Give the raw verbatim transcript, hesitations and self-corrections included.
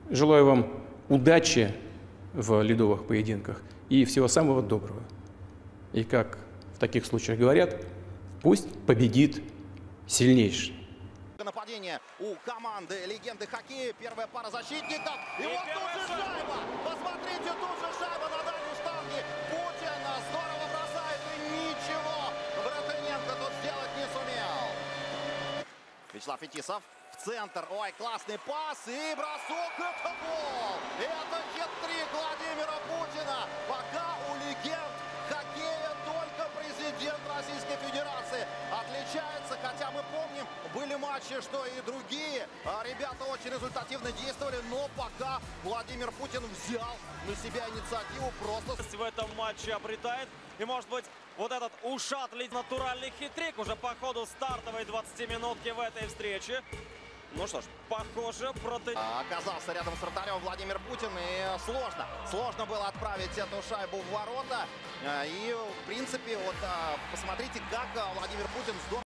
Желаю вам удачи в ледовых поединках и всего самого доброго. И как в таких случаях говорят, пусть победит сильнейший. Нападение у команды легенды хоккея. Первая пара защитников. И, и вот тут же шайба. Посмотрите, тут же шайба на дальней штанге. Путин здорово бросает и ничего Братыненко тут сделать не сумел. Вячеслав Фетисов в центр. Ой, классный пас и бросок. Это гол. Это хет-трик Владимира Путина. Пока у легенд хоккея только президент Российской Федерации отличается, хотя мы помним, были матчи, что и другие ребята очень результативно действовали, но пока Владимир Путин взял на себя инициативу просто. В этом матче обретает, и может быть вот этот ушатлить натуральный хитрик уже по ходу стартовой двадцатиминутки в этой встрече. Ну что ж, похоже, против... Оказался рядом с вратарем Владимир Путин, и сложно. Сложно было отправить эту шайбу в ворота. И, в принципе, вот посмотрите, как Владимир Путин здорово...